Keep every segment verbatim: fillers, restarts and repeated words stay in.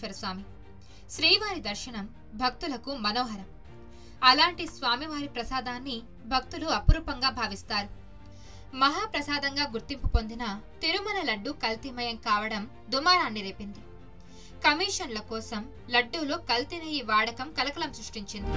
వెంకటేశ్వర స్వామి. శ్రీవారి దర్శనం భక్తులకు మనోహరం. అలాంటి స్వామివారి ప్రసాదాన్ని భక్తులు అపురూపంగా భావిస్తారు. మహాప్రసాదంగా గుర్తింపు పొందిన తిరుమల లడ్డు కల్తీమయం కావడం దుమారాన్ని రేపింది. కమిషన్ల కోసం లడ్డూలో కల్తీ నెయ్యి వాడకం కలకలం సృష్టించింది.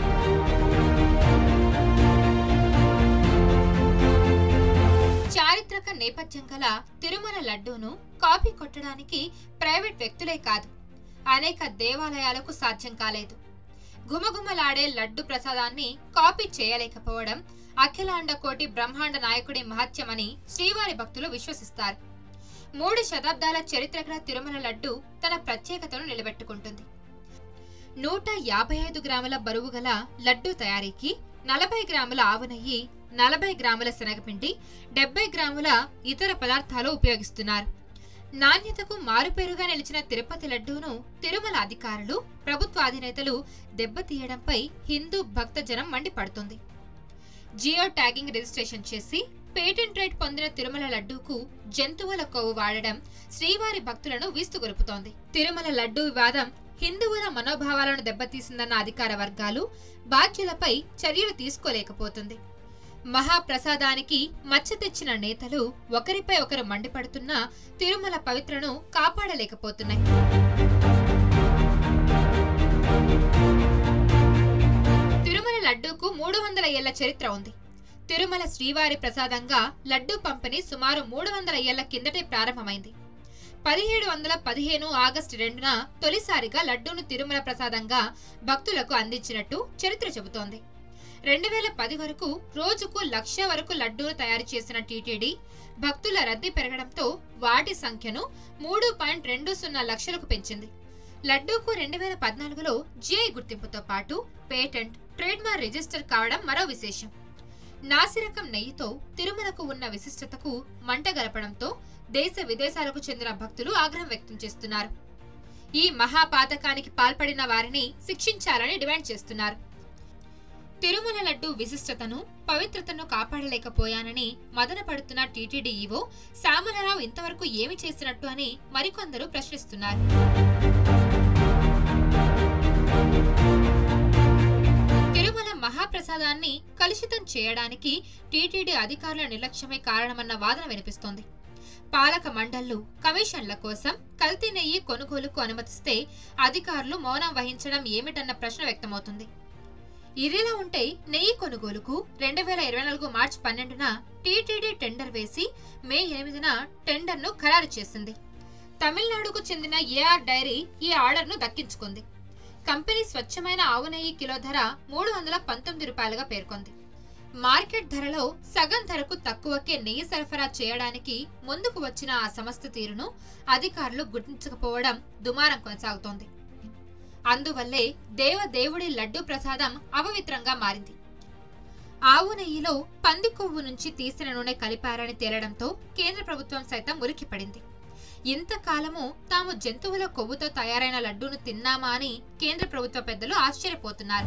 చారిత్రక నేపథ్యం గల తిరుమల లడ్డూను కాపీ కొట్టడానికి ప్రైవేట్ వ్యక్తులే కాదు, అనేక దేవాలయాలకు సాధ్యం కాలేదు. గుమగుమలాడే లడ్డు ప్రసాదాన్ని కాపీ చేయలేకపోవడం అఖిలాండ కోటి బ్రహ్మాండ నాయకుడి మహత్యమని శ్రీవారి భక్తులు విశ్వసిస్తారు. మూడు శతాబ్దాల చరిత్ర గల తిరుమల లడ్డు తన ప్రత్యేకతను నిలబెట్టుకుంటుంది. నూట యాభై ఐదు గ్రాముల బరువు గల లడ్డు తయారీకి నలభై గ్రాముల ఆవు నెయ్యి, నలభై గ్రాముల శనగపిండి, డెబ్బై గ్రాముల ఇతర పదార్థాలు ఉపయోగిస్తున్నారు. నాణ్యతకు మారుపేరుగా నిలిచిన తిరుపతి లడ్డూను తిరుమల అధికారులు, ప్రభుత్వ అధినేతలు దెబ్బతీయడంపై హిందూ భక్తజనం మండిపడుతుంది. జియో ట్యాగింగ్ రిజిస్ట్రేషన్ చేసి పేటెంట్ రైట్ పొందిన తిరుమల లడ్డూకు జంతువుల కొవ్వు వాడడం శ్రీవారి భక్తులను వీస్తుగొలుపుతోంది. తిరుమల లడ్డూ వివాదం హిందువుల మనోభావాలను దెబ్బతీసిందన్న అధికార వర్గాలు బాధ్యులపై చర్యలు తీసుకోలేకపోతుంది. మహాప్రసాదానికి మచ్చ తెచ్చిన నేతలు ఒకరిపై ఒకరు మండిపడుతున్నా తిరుమల పవిత్రను కాపాడలేకపోతున్నాయి. తిరుమల లడ్డూకు మూడు వందల ఏళ్ల చరిత్ర ఉంది. తిరుమల శ్రీవారి ప్రసాదంగా లడ్డూ పంపిణీ సుమారు మూడు వందల ఏళ్ల కిందటే ప్రారంభమైంది. పదిహేడు వందల పదిహేను ఆగస్టు రెండున తొలిసారిగా లడ్డూను తిరుమల ప్రసాదంగా భక్తులకు అందించినట్టు చరిత్ర చెబుతోంది. రెండు వేల పది వరకు రోజుకు లక్ష వరకు లడ్డూలు తయారు చేసిన టీటీడీ భక్తుల రద్దీ పెరగడంతో వాటి సంఖ్యను మూడు పాయింట్ రెండు సున్నా లక్షలకు పెంచింది. లడ్డూకు రెండు వేల పద్నాలుగులో జిఐ గుర్తింపుతో పాటు పేటెంట్, ట్రేడ్మార్క్ రిజిస్టర్ కావడం మరో విశేషం. నాసిరకం నెయ్యితో తిరుమలకు ఉన్న విశిష్టతకు మంట గలపడంతో దేశ విదేశాలకు చెందిన భక్తులు ఆగ్రహం వ్యక్తం చేస్తున్నారు. ఈ మహాపాతకానికి పాల్పడిన వారిని శిక్షించాలని డిమాండ్ చేస్తున్నారు. తిరుమల లడ్డు విశిష్టతను, పవిత్రతను కాపాడలేకపోయానని మదన పడుతున్న టీటీడీ ఈవో శ్యామలరావు ఇంతవరకు ఏమి చేసినట్టు అని మరికొందరు ప్రశ్నిస్తున్నారు. తిరుమల మహాప్రసాదాన్ని కలుషితం చేయడానికి టీటీడీ అధికారుల నిర్లక్ష్యమే కారణమన్న వాదన వినిపిస్తోంది. పాలక మండళ్లు కమిషన్ల కోసం కల్తీ నెయ్యి కొనుగోలుకు అనుమతిస్తే అధికారులు మౌనం వహించడం ఏమిటన్న ప్రశ్న వ్యక్తమవుతుంది. ఇదిలా ఉంటే నెయ్యి కొనుగోలుకు రెండు వేల ఇరవై నాలుగు మార్చి పన్నెండున టీటీడీ టెండర్ వేసి మే ఎనిమిదిన టెండర్ను ఖరారు చేసింది. తమిళనాడుకు చెందిన ఏఆర్ డైరీ ఈ ఆర్డర్ను దక్కించుకుంది. కంపెనీ స్వచ్ఛమైన ఆవు నెయ్యి కిలో ధర మూడు వందల పంతొమ్మిది రూపాయలుగా పేర్కొంది. మార్కెట్ ధరలో సగం ధరకు తక్కువకే నెయ్యి సరఫరా చేయడానికి ముందుకు వచ్చిన ఆ సంస్థ తీరును అధికారులు గుర్తించకపోవడం దుమారం కొనసాగుతోంది. అందువల్లే దేవదేవుడి లడ్డూ ప్రసాదం అపవిత్రంగా మారింది. ఆవు నెయ్యిలో పంది కొవ్వు నుంచి తీసిన నూనె కలిపారని తేలడంతో కేంద్ర ప్రభుత్వం సైతం ఉలిక్కిపడింది. ఇంతకాలము తాము జంతువుల కొవ్వుతో తయారైన లడ్డూను తిన్నామా అని కేంద్ర ప్రభుత్వ పెద్దలు ఆశ్చర్యపోతున్నారు.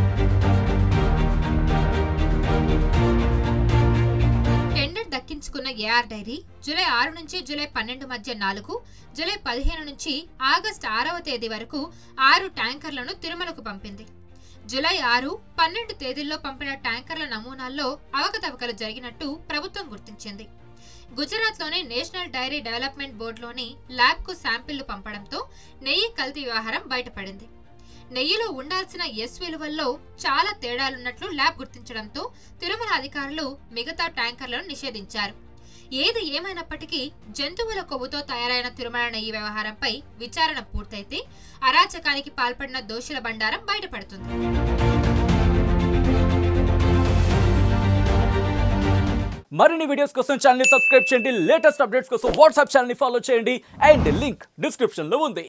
టెండర్ దక్కించుకున్న ఏఆర్ డైరీ జూలై ఆరు నుంచి జూలై పన్నెండు మధ్య నాలుగు, జూలై పదిహేను నుంచి ఆగస్టు ఆరవ తేదీ వరకు ఆరు ట్యాంకర్లను తిరుమలకు పంపింది. జూలై ఆరు, పన్నెండు తేదీల్లో పంపిన ట్యాంకర్ల నమూనాల్లో అవకతవకలు జరిగినట్టు ప్రభుత్వం గుర్తించింది. గుజరాత్లోని నేషనల్ డైరీ డెవలప్మెంట్ బోర్డులోని ల్యాబ్కు శాంపిళ్లు పంపడంతో నెయ్యి కల్తీ వ్యవహారం బయటపడింది. నెయ్యిలో ఉండాల్సిన ఎస్ విలువల్లో చాలా తేడాలున్నట్లు ల్యాబ్ గుర్తించడంతో తిరుమల అధికారులు మిగతా ట్యాంకర్లను నిషేధించారు. ఏది ఏమైనప్పటికీ జంతువుల కొవ్వుతో తయారైన తిరుమల నెయ్యి వ్యవహారంపై విచారణ పూర్తయితే అరాచకానికి పాల్పడిన దోషుల బండారం బయటపడుతుంది. మరిన్ని వీడియోస్ కోసం ఛానల్ ని సబ్స్క్రైబ్ చేయండి. లేటెస్ట్ అప్డేట్స్ కోసం వాట్సాప్ ఛానల్ ని ఫాలో చేయండి. అండ్ లింక్ డిస్క్రిప్షన్ లో ఉంది.